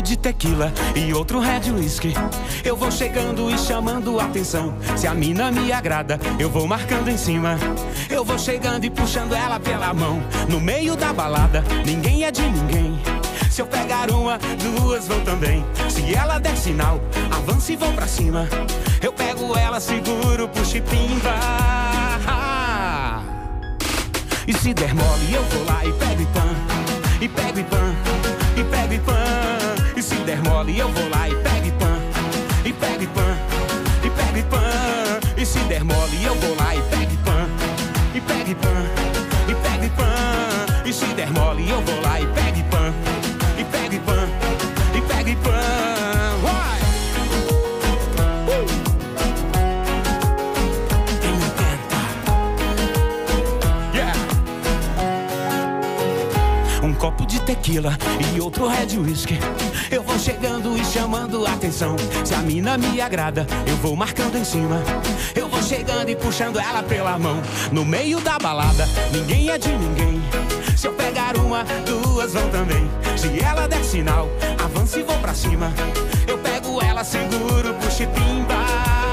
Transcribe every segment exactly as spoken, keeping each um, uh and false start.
de tequila e outro red whisky. Eu vou chegando e chamando atenção. Se a mina me agrada, eu vou marcando em cima. Eu vou chegando e puxando ela pela mão. No meio da balada, ninguém é de ninguém. Se eu pegar uma, duas vão também. Se ela der sinal, avança e vou pra cima. Eu pego ela, seguro, puxo e pimba. E se der mole, eu vou lá e pego e pã. E pego e pã, e pego e pã. E se der mole, eu vou lá e pego e pã. E pego e pã, e pego e pã. E se der mole, eu vou lá e pego e pã. E pego e pã, e pego e pã. E se der mole, eu vou lá e pego e pã. E pego e pã, e pego e pã. Vai! Uh! Quem tenta? Yeah! Um copo de tequila e outro red whisky. Eu vou chegando e chamando atenção. Se a mina me agrada, eu vou marcando em cima. Eu vou chegando e puxando ela pela mão. No meio da balada, ninguém é de ninguém. Se eu pegar uma, duas vão também. Se ela der sinal, avança e vou pra cima. Eu pego ela, seguro, puxo e pimba.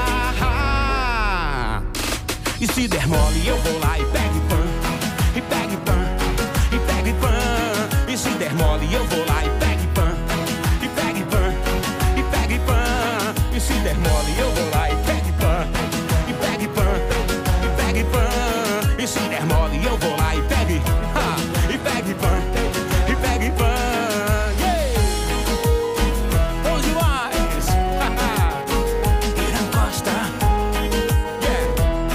E se der mole, eu vou lá e pego e pã. E pego e pã, e pego e pã. E se der mole, eu vou lá e pego e pã. E pego e pã, e pego e pã. E se der mole, eu vou lá e pego e pã. E pego e pã, e pego e pã. E se der mole, eu vou lá e pego e ha, e pego e pã, e pego e pã. Yeah! Bom demais! Irã Costa. Yeah!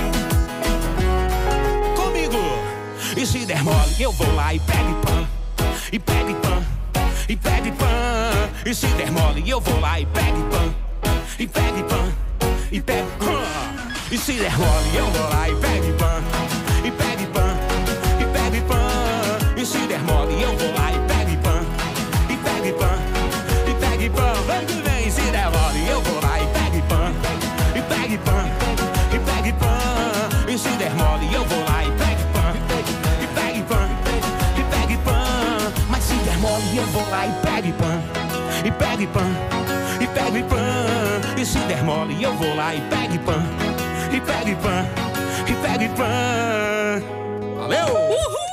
Comigo! E se der mole, eu vou lá e pego e pã. E pego e pã, e pego e pã. E se der mole, eu vou lá e pego e pã. E pego e pã, e pego e pã. E se der mole, eu vou lá e pego e pã. E pego e pã, e pego e pã. E se der mole, eu vou lá e pego e pã. E pego e pã, e pego e pã. Vem que vem, se der mole, eu vou lá e pego e pã. E pego e pã, e pego e pã. E se der mole, eu vou lá e pego e pã. E pego e pã, e pego e pã. Mas se der mole, eu vou lá e pego e pã. E pego e pã, e pego e pã. E se der mole, eu vou lá e pego e pã. E pego e pã, e pego e pã. Valeu! Uhul!